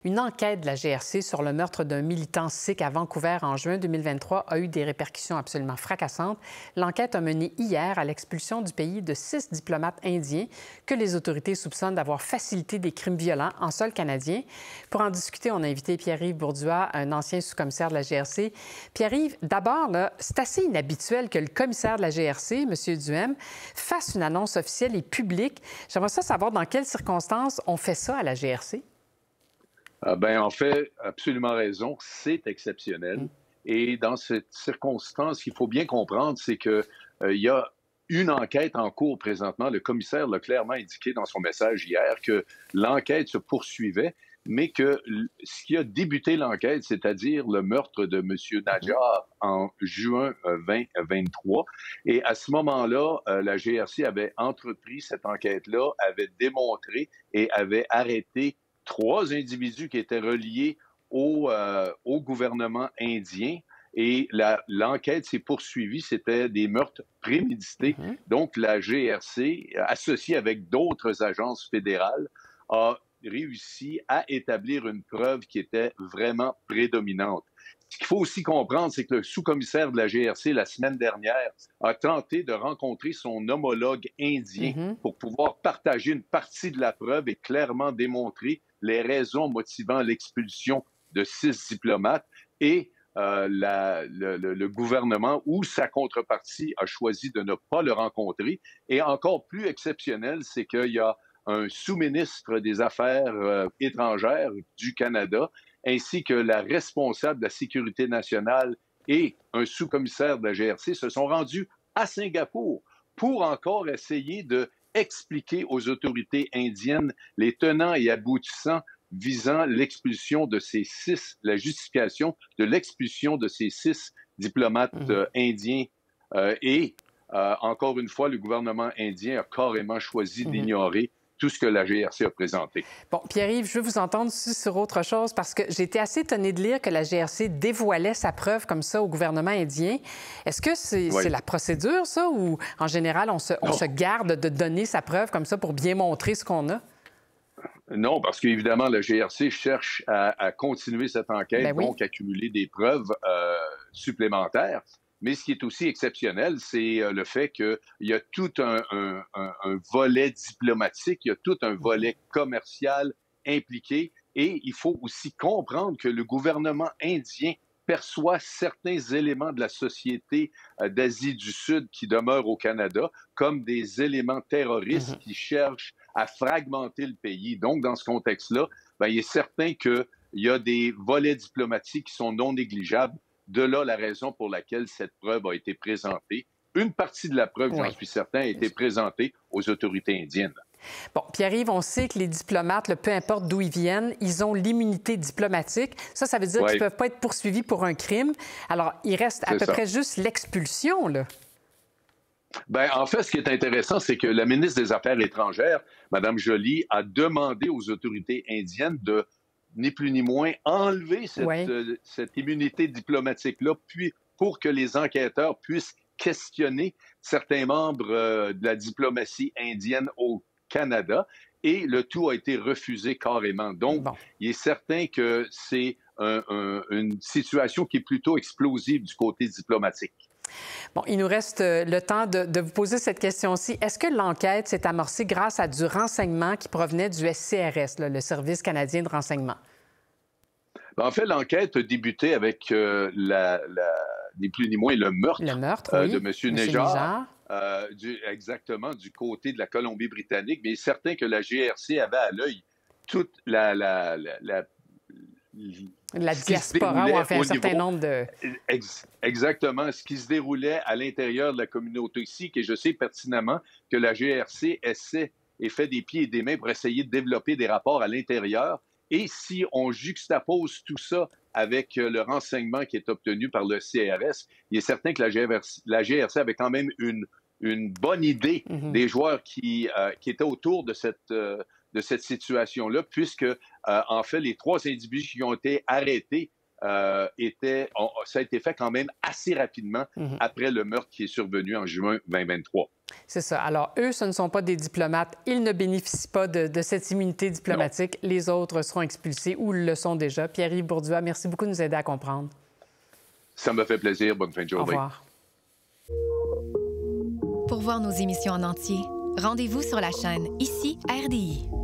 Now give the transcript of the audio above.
Une enquête de la GRC sur le meurtre d'un militant sikh à Vancouver en juin 2023 a eu des répercussions absolument fracassantes. L'enquête a mené hier à l'expulsion du pays de 6 diplomates indiens que les autorités soupçonnent d'avoir facilité des crimes violents en sol canadien. Pour en discuter, on a invité Pierre-Yves Bourduas, un ancien sous-commissaire de la GRC. Pierre-Yves, d'abord, c'est assez inhabituel que le commissaire de la GRC, M. Duhem, fasse une annonce officielle et publique. J'aimerais savoir dans quelles circonstances on fait ça à la GRC. En fait, absolument raison, c'est exceptionnel. Et dans cette circonstance, ce qu'il faut bien comprendre, c'est qu'il y a une enquête en cours présentement. Le commissaire l'a clairement indiqué dans son message hier que l'enquête se poursuivait, mais que ce qui a débuté l'enquête, c'est-à-dire le meurtre de M. Najjar en juin 2023. Et à ce moment-là, la GRC avait entrepris cette enquête-là, avait démontré et avait arrêté 3 individus qui étaient reliés au gouvernement indien. Et l'enquête s'est poursuivie. C'était des meurtres prémédités. Donc, la GRC, associée avec d'autres agences fédérales, a réussi à établir une preuve qui était vraiment prédominante. Ce qu'il faut aussi comprendre, c'est que le sous-commissaire de la GRC, la semaine dernière, a tenté de rencontrer son homologue indien pour pouvoir partager une partie de la preuve et clairement démontrer les raisons motivant l'expulsion de 6 diplomates. Et le gouvernement ou sa contrepartie a choisi de ne pas le rencontrer. Et encore plus exceptionnel, c'est qu'il y a un sous-ministre des Affaires étrangères du Canada, ainsi que la responsable de la sécurité nationale et un sous-commissaire de la GRC se sont rendus à Singapour pour encore essayer de expliquer aux autorités indiennes les tenants et aboutissants visant l'expulsion de ces 6, la justification de l'expulsion de ces 6 diplomates indiens. Encore une fois, le gouvernement indien a carrément choisi d'ignorer tout ce que la GRC a présenté. Bon, Pierre-Yves, je veux vous entendre aussi sur autre chose parce que j'ai été assez étonnée de lire que la GRC dévoilait sa preuve comme ça au gouvernement indien. Est-ce que c'est la procédure, ça, ou en général, on se garde de donner sa preuve comme ça pour bien montrer ce qu'on a? Non, parce qu'évidemment, la GRC cherche à continuer cette enquête, donc accumuler des preuves supplémentaires. Mais ce qui est aussi exceptionnel, c'est le fait qu'il y a tout un volet diplomatique, il y a tout un volet commercial impliqué. Et il faut aussi comprendre que le gouvernement indien perçoit certains éléments de la société d'Asie du Sud qui demeurent au Canada comme des éléments terroristes qui cherchent à fragmenter le pays. Donc, dans ce contexte-là, il est certain qu'il y a des volets diplomatiques qui sont non négligeables. De là, la raison pour laquelle cette preuve a été présentée. Une partie de la preuve, j'en suis certain, a été présentée aux autorités indiennes. Bon, Pierre-Yves, on sait que les diplomates, peu importe d'où ils viennent, ils ont l'immunité diplomatique. Ça veut dire qu'ils ne peuvent pas être poursuivis pour un crime. Alors, il reste à peu près juste l'expulsion, là. En fait, ce qui est intéressant, c'est que la ministre des Affaires étrangères, Mme Joly, a demandé aux autorités indiennes de ni plus ni moins, enlever cette immunité diplomatique-là, puis pour que les enquêteurs puissent questionner certains membres de la diplomatie indienne au Canada, et le tout a été refusé carrément. Donc, il est certain que c'est une situation qui est plutôt explosive du côté diplomatique. Bon, il nous reste le temps de vous poser cette question-ci. Est-ce que l'enquête s'est amorcée grâce à du renseignement qui provenait du SCRS, le Service canadien de renseignement? En fait, l'enquête a débuté avec ni plus ni moins le meurtre de M. Najjar, exactement du côté de la Colombie-Britannique. Mais il est certain que la GRC avait à l'œil toute la diaspora, ou enfin un certain nombre de... Exactement, ce qui se déroulait à l'intérieur de la communauté sikh. Et je sais pertinemment que la GRC essaie et fait des pieds et des mains pour essayer de développer des rapports à l'intérieur. Et si on juxtapose tout ça avec le renseignement qui est obtenu par le CRS, il est certain que la GRC avait quand même une bonne idée des joueurs qui étaient autour de cette situation-là, puisque, en fait, les 3 individus qui ont été arrêtés ça a été fait quand même assez rapidement après le meurtre qui est survenu en juin 2023. C'est ça. Alors, eux, ce ne sont pas des diplomates. Ils ne bénéficient pas de cette immunité diplomatique. Non. Les autres seront expulsés ou le sont déjà. Pierre-Yves Bourduas, merci beaucoup de nous aider à comprendre. Ça me fait plaisir. Bonne fin de journée. Au revoir. Pour voir nos émissions en entier, rendez-vous sur la chaîne Ici RDI.